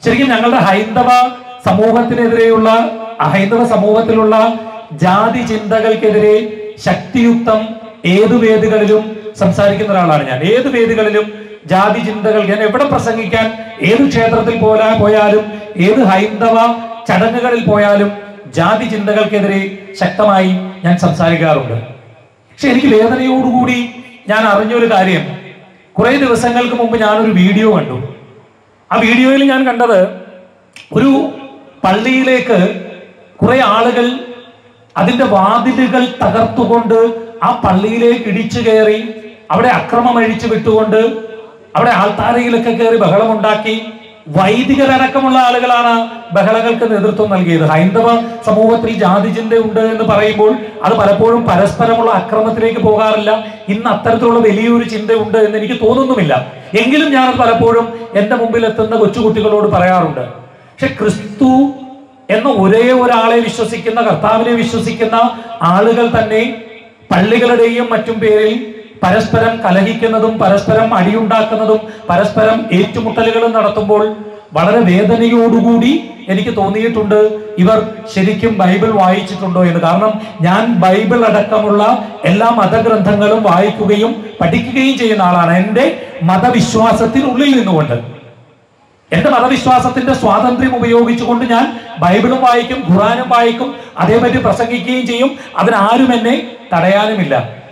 ശരിക്കും ഞങ്ങളുടെ ഹൈന്ദവ സമൂഹത്തിലുള്ള ജാതി ചിന്തകൾക്കെതിരെ ശക്തിയുക്തം ഏതു വേദികളിലും സംസാരിക്കുന്ന ഒരാളാണ് ഞാൻ. ഏത് വേദികളിലും ജാതി ചിന്തകൾ, ഞാൻ എവിടെ പ്രസംഗിക്കാൻ, ഏത് ക്ഷേത്രത്തിൽ പോയാലും, ഏത് ഹൈന്ദവ ചടങ്ങുകളിൽ പോയാലും ജാതി ചിന്തകൾക്കെതിരെ ശക്തമായി ഞാൻ സംസാരിക്കാറുണ്ട്. പക്ഷെ എനിക്ക് വേദനയോടുകൂടി ഞാൻ അറിഞ്ഞൊരു കാര്യം, കുറെ ദിവസങ്ങൾക്ക് മുമ്പ് ഞാനൊരു വീഡിയോ കണ്ടു. ആ വീഡിയോയിൽ ഞാൻ കണ്ടത്, ഒരു പള്ളിയിലേക്ക് കുറെ ആളുകൾ അതിന്റെ വാതിലുകൾ തകർത്തുകൊണ്ട് ആ പള്ളിയിലേക്ക് ഇടിച്ചു കയറി, അവിടെ അക്രമം അഴിച്ചു വിട്ടുകൊണ്ട് അവിടെ ആൾത്താരയിലൊക്കെ കയറി ബഹളമുണ്ടാക്കി. വൈദികരടക്കമുള്ള ആളുകളാണ് ബഹളങ്ങൾക്ക് നേതൃത്വം നൽകിയത്. ഹൈന്ദവ സമൂഹത്തിൽ ജാതി ചിന്തയുണ്ട് എന്ന് പറയുമ്പോൾ അത് പലപ്പോഴും പരസ്പരമുള്ള അക്രമത്തിലേക്ക് പോകാറില്ല. ഇന്ന് അത്തരത്തിലുള്ള വലിയൊരു ചിന്തയുണ്ട് എന്ന് എനിക്ക് തോന്നുന്നുമില്ല. എങ്കിലും ഞാനത് പലപ്പോഴും എൻ്റെ മുമ്പിൽ എത്തുന്ന കൊച്ചുകുട്ടികളോട് പറയാറുണ്ട്. പക്ഷെ ക്രിസ്തു എന്ന ഒരേ ഒരാളെ വിശ്വസിക്കുന്ന, കർത്താവിനെ വിശ്വസിക്കുന്ന ആളുകൾ തന്നെ പള്ളികളുടെയും മറ്റും പേരിൽ പരസ്പരം കലഹിക്കുന്നതും പരസ്പരം അടിയുണ്ടാക്കുന്നതും പരസ്പരം ഏറ്റുമുട്ടലുകളും നടത്തുമ്പോൾ വളരെ വേദനയോടുകൂടി എനിക്ക് തോന്നിയിട്ടുണ്ട്, ഇവർ ശരിക്കും ബൈബിൾ വായിച്ചിട്ടുണ്ടോ എന്ന്. കാരണം ഞാൻ ബൈബിൾ അടക്കമുള്ള എല്ലാ മതഗ്രന്ഥങ്ങളും വായിക്കുകയും പഠിക്കുകയും ചെയ്യുന്ന ആളാണ്. എൻ്റെ മതവിശ്വാസത്തിനുള്ളിൽ നിന്നുകൊണ്ട്, എന്റെ മതവിശ്വാസത്തിന്റെ സ്വാതന്ത്ര്യം ഉപയോഗിച്ചുകൊണ്ട് ഞാൻ ബൈബിളും വായിക്കും, ഖുറാനും വായിക്കും, അതേപറ്റി പ്രസംഗിക്കുകയും ചെയ്യും. അതിനാരും എന്നെ തടയാനുമില്ല.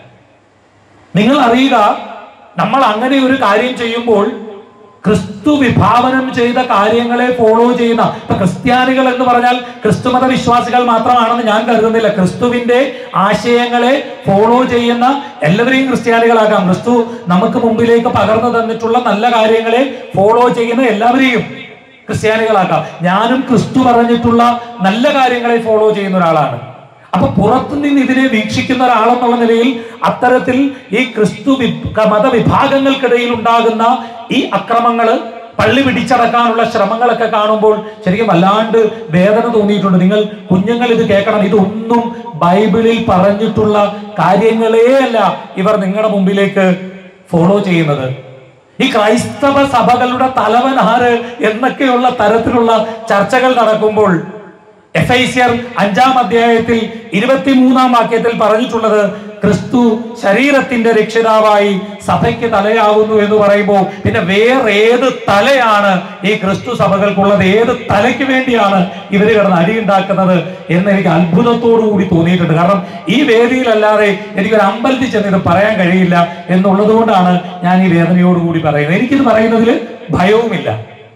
നിങ്ങൾ അറിയുക, നമ്മൾ അങ്ങനെ ഒരു കാര്യം ചെയ്യുമ്പോൾ ക്രിസ്തു വിഭാവനം ചെയ്ത കാര്യങ്ങളെ ഫോളോ ചെയ്യുന്ന, ഇപ്പൊ ക്രിസ്ത്യാനികൾ എന്ന് പറഞ്ഞാൽ ക്രിസ്തുമത വിശ്വാസികൾ മാത്രമാണെന്ന് ഞാൻ കരുതുന്നില്ല. ക്രിസ്തുവിന്റെ ആശയങ്ങളെ ഫോളോ ചെയ്യുന്ന എല്ലാവരെയും ക്രിസ്ത്യാനികളാകാം. ക്രിസ്തു നമുക്ക് മുമ്പിലേക്ക് പകർന്നു തന്നിട്ടുള്ള നല്ല കാര്യങ്ങളെ ഫോളോ ചെയ്യുന്ന എല്ലാവരെയും ക്രിസ്ത്യാനികളാക്കാം. ഞാനും ക്രിസ്തു പറഞ്ഞിട്ടുള്ള നല്ല കാര്യങ്ങളെ ഫോളോ ചെയ്യുന്ന ഒരാളാണ്. അപ്പൊ പുറത്തുനിന്ന് ഇതിനെ വീക്ഷിക്കുന്ന ഒരാളെന്നുള്ള നിലയിൽ അത്തരത്തിൽ ഈ ക്രിസ്തു മതവിഭാഗങ്ങൾക്കിടയിൽ ഉണ്ടാകുന്ന ഈ അക്രമങ്ങള്, പള്ളി പിടിച്ചടക്കാനുള്ള ശ്രമങ്ങളൊക്കെ കാണുമ്പോൾ ശരിക്കും വല്ലാണ്ട് വേദന തോന്നിയിട്ടുണ്ട്. കുഞ്ഞുങ്ങൾ ഇത് കേൾക്കണം. ഇതൊന്നും ബൈബിളിൽ പറഞ്ഞിട്ടുള്ള കാര്യങ്ങളേ അല്ല ഇവർ നിങ്ങളുടെ മുമ്പിലേക്ക് ഫോളോ ചെയ്യുന്നത്. ഈ ക്രൈസ്തവ സഭകളുടെ തലവൻ ആര് എന്നൊക്കെയുള്ള തരത്തിലുള്ള ചർച്ചകൾ നടക്കുമ്പോൾ എഫേസ്യർ 5-ാം അധ്യായത്തിൽ 23-ാം വാക്യത്തിൽ പറഞ്ഞിട്ടുള്ളത്, ക്രിസ്തു ശരീരത്തിന്റെ രക്ഷിതാവായി സഭയ്ക്ക് തലയാകുന്നു എന്ന് പറയുമ്പോൾ പിന്നെ വേറെ ഏത് തലയാണ് ഈ ക്രിസ്തു സഭകൾക്കുള്ളത്? ഏത് തലയ്ക്ക് വേണ്ടിയാണ് ഇവര് കിടന്ന് അടിയുണ്ടാക്കുന്നത് എന്ന് എനിക്ക് അത്ഭുതത്തോടു കൂടി തോന്നിയിട്ടുണ്ട്. കാരണം ഈ വേദിയിലല്ലാതെ എനിക്കൊരു അമ്പലത്തിൽ ചെന്ന് ഇത് പറയാൻ കഴിയില്ല എന്നുള്ളത് കൊണ്ടാണ് ഞാൻ ഈ വേദനയോടുകൂടി പറയുന്നത്. എനിക്കിത് പറയുന്നതിൽ ഭയവുമില്ല.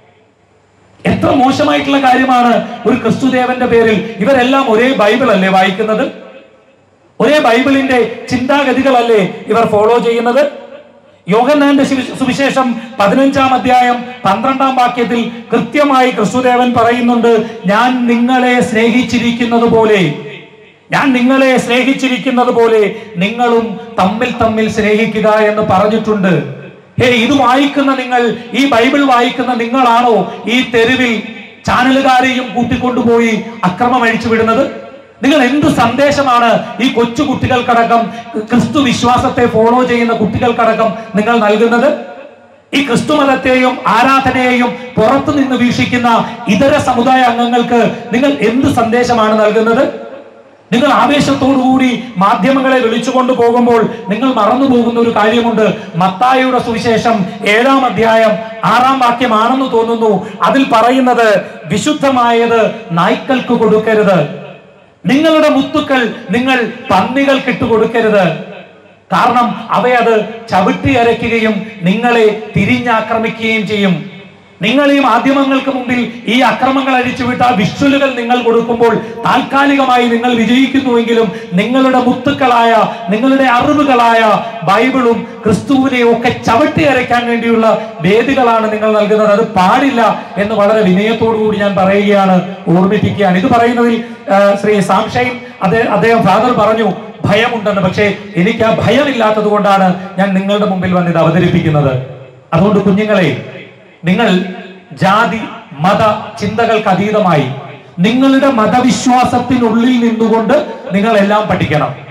എത്ര മോശമായിട്ടുള്ള കാര്യമാണ് ഒരു ക്രിസ്തുദേവന്റെ പേരിൽ. ഇവരെല്ലാം ഒരേ ബൈബിൾ അല്ലേ വായിക്കുന്നത്? ഒരേ ബൈബിളിന്റെ ചിന്താഗതികളല്ലേ ഇവർ ഫോളോ ചെയ്യുന്നത്? യോഹന്നാന്റെ സുവിശേഷം 15-ാം അധ്യായം 12-ാം വാക്യത്തിൽ കൃത്യമായി ക്രിസ്തുദേവൻ പറയുന്നുണ്ട്, ഞാൻ നിങ്ങളെ സ്നേഹിച്ചിരിക്കുന്നത് പോലെ നിങ്ങളും തമ്മിൽ സ്നേഹിക്കുക എന്ന് പറഞ്ഞിട്ടുണ്ട്. ഇത് വായിക്കുന്ന നിങ്ങൾ, ഈ ബൈബിൾ വായിക്കുന്ന നിങ്ങളാണോ ഈ തെരുവിൽ ചാനലുകാരെയും കൂട്ടിക്കൊണ്ടുപോയി അക്രമം അഴിച്ചുവിടുന്നത്? നിങ്ങൾ എന്ത് സന്ദേശമാണ് ഈ കൊച്ചു കുട്ടികൾക്കടക്കം, ക്രിസ്തു വിശ്വാസത്തെ ഫോളോ ചെയ്യുന്ന കുട്ടികൾക്കടക്കം നിങ്ങൾ നൽകുന്നത്? ഈ ക്രിസ്തു മതത്തെയും ആരാധനയെയും പുറത്തു നിന്ന് വീക്ഷിക്കുന്ന ഇതര സമുദായ അംഗങ്ങൾക്ക് നിങ്ങൾ എന്ത് സന്ദേശമാണ് നൽകുന്നത്? നിങ്ങൾ ആവേശത്തോടുകൂടി മാധ്യമങ്ങളെ വിളിച്ചുകൊണ്ട് പോകുമ്പോൾ നിങ്ങൾ മറന്നു പോകുന്ന ഒരു കാര്യമുണ്ട്. മത്തായിയുടെ സുവിശേഷം 7-ാം അധ്യായം 6-ാം വാക്യമാണെന്ന് തോന്നുന്നു. അതിൽ പറയുന്നത്, വിശുദ്ധമായത് നായ്ക്കൾക്ക് കൊടുക്കരുത്, നിങ്ങളുടെ മുത്തുക്കൾ നിങ്ങൾ പന്നികൾക്ക് ഇട്ടുകൊടുക്കരുത്, കാരണം അവയത് ചവിട്ടി അരയ്ക്കുകയും നിങ്ങളെ തിരിഞ്ഞാക്രമിക്കുകയും ചെയ്യും. നിങ്ങൾ ഈ മാധ്യമങ്ങൾക്ക് മുമ്പിൽ ഈ അക്രമങ്ങൾ അഴിച്ചുവിട്ട വിഷ്വലുകൾ നിങ്ങൾ കൊടുക്കുമ്പോൾ താൽക്കാലികമായി നിങ്ങൾ വിജയിക്കുന്നുവെങ്കിലും നിങ്ങളുടെ മുത്തുക്കളായ, നിങ്ങളുടെ അറിവുകളായ ബൈബിളും ക്രിസ്തുവിനെയും ഒക്കെ ചവിട്ടി അരയ്ക്കാൻ വേണ്ടിയുള്ള വേദികളാണ് നിങ്ങൾ നൽകുന്നത്. അത് പാടില്ല എന്ന് വളരെ വിനയത്തോടുകൂടി ഞാൻ പറയുകയാണ്, ഓർമ്മിപ്പിക്കുകയാണ്. ഇത് പറയുന്നതിൽ ശ്രീ സാംശൈൻ അദ്ദേഹം ഫാദർ പറഞ്ഞു ഭയമുണ്ടെന്ന്. പക്ഷേ എനിക്ക് ആ ഭയമില്ലാത്തത് കൊണ്ടാണ് ഞാൻ നിങ്ങളുടെ മുമ്പിൽ വന്ന് ഇത് അവതരിപ്പിക്കുന്നത്. അതുകൊണ്ട് കുഞ്ഞുങ്ങളെ, നിങ്ങൾ ജാതി മത ചിന്തകൾക്ക് അതീതമായി നിങ്ങളുടെ മതവിശ്വാസത്തിനുള്ളിൽ നിന്നുകൊണ്ട് നിങ്ങൾ എല്ലാം പഠിക്കണം.